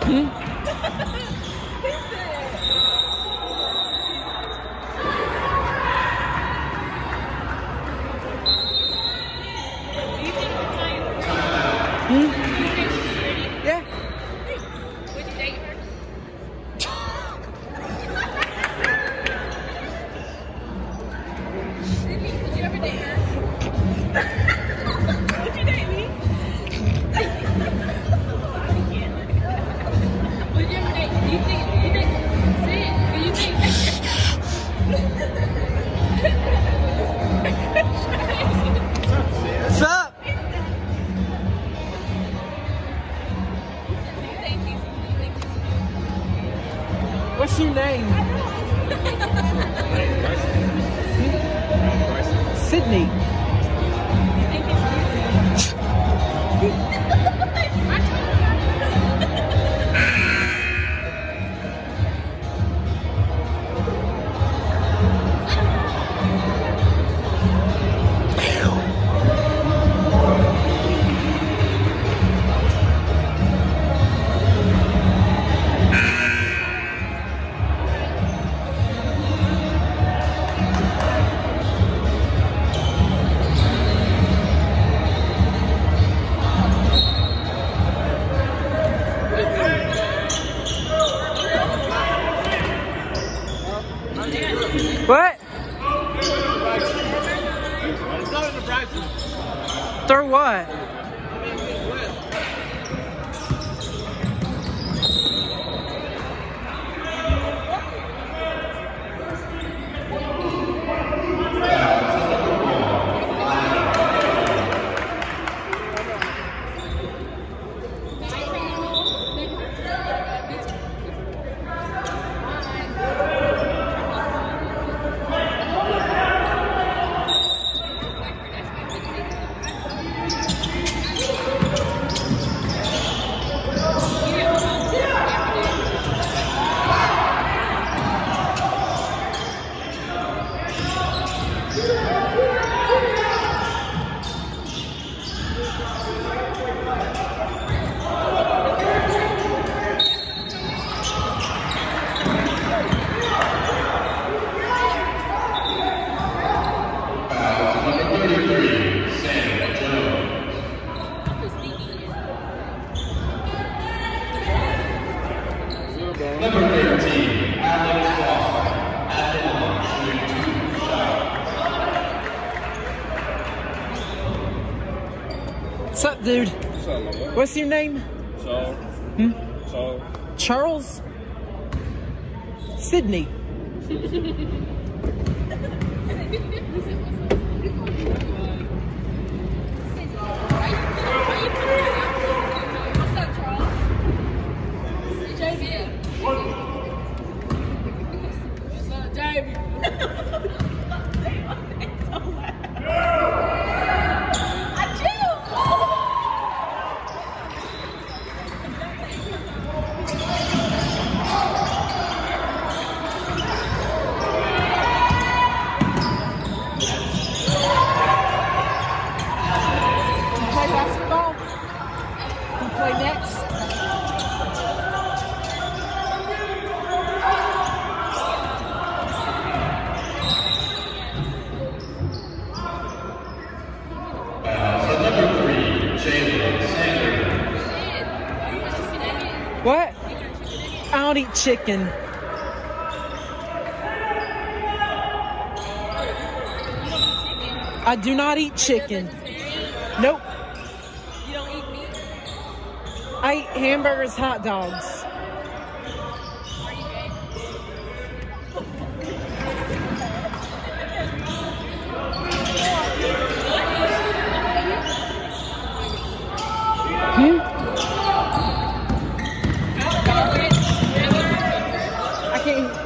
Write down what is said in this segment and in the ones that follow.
Yeah. Would you date her? Sydney, would you ever date her? Would you date me? Would you ever date? Do you think? Sid, do you think? What's up? What's your name? Sydney. What? Throw what? Number 13, Alex Foster, at the line, shooting 2 shots. What's up, dude? What's up, my boy? What's your name? Charles. Charles? Sydney. What's up, Charles? JV. What's up, JV? Play next. So number 3, Jalen Sanders. What? I don't eat chicken. I do not eat chicken. Nope. You don't eat meat? I eat hamburgers, hot dogs. Are you gay? I can't eat.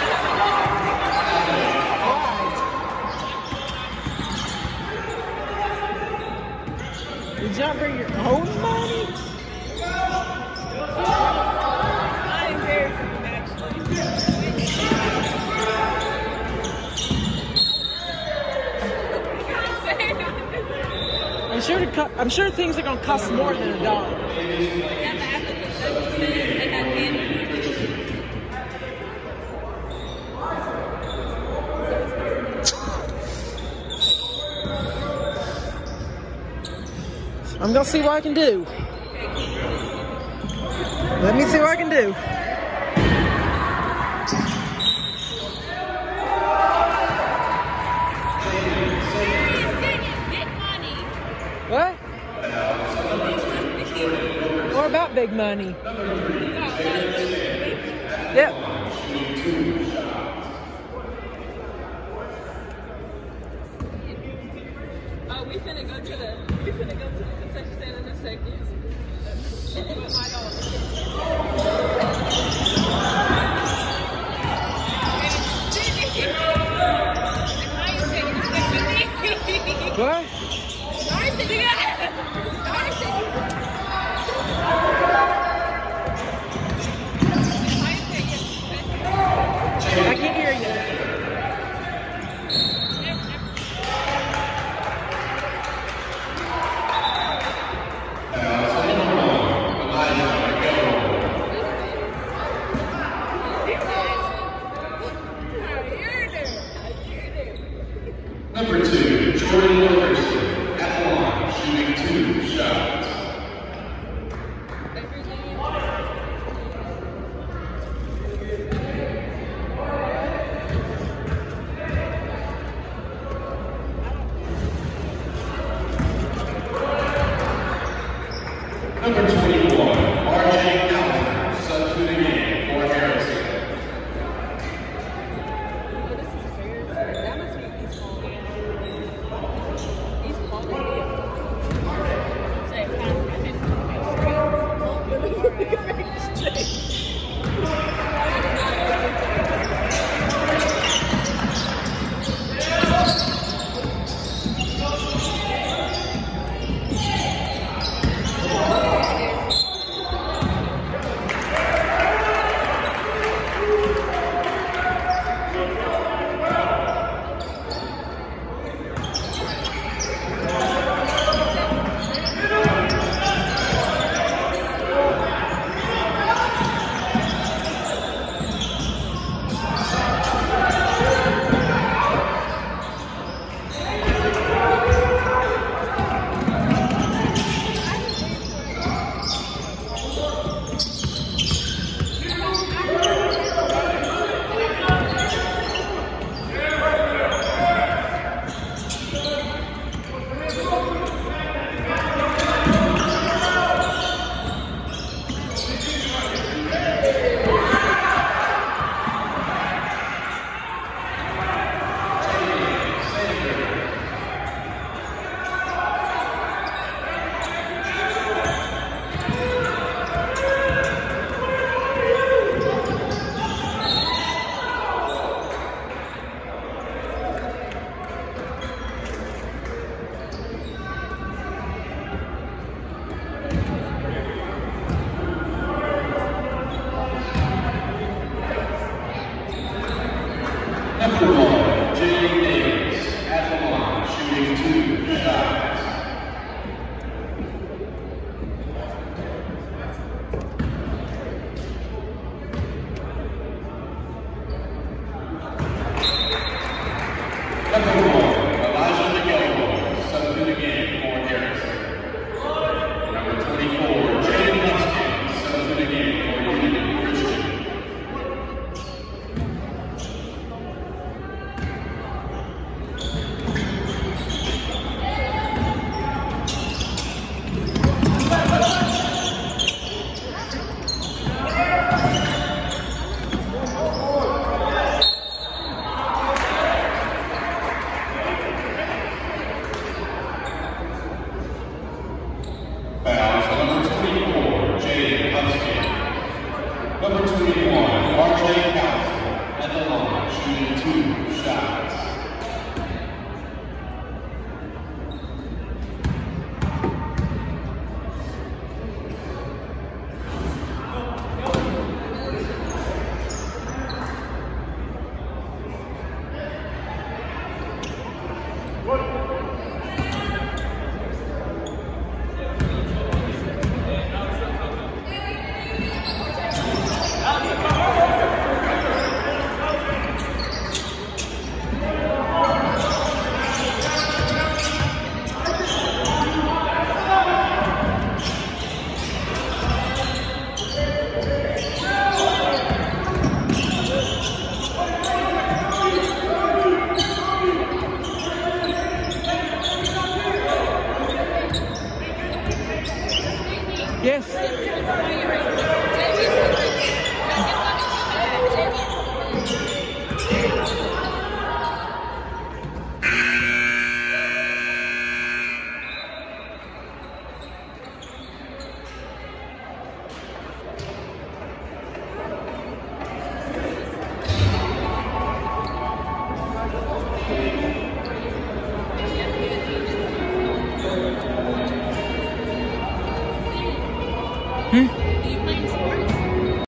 Did y'all bring your own money? I am very food, actually. I'm sure things are gonna cost more than $1. Yeah, but after the I'm gonna see what I can do. Let me see what I can do. What? What about big money? Yep. We finna go to the concession stand in a second. What? I can't hear you. Number 2, Jordan Wilkerson, at the line, shooting 2 shots. Number 21, R.J. Calvin, substituting in for Harrison. Number 1, Jay Davis, at the line, shooting 2 shots. Number 1, Elijah McElroy, substituting in for Harrison. Number 24, Jaden Huston, substituting in for Unity Christian. Fouls on number 24, Jaden Huston. Number 21, R.J. Council, at the line, shooting 2 shots. Yes. Why are you ready?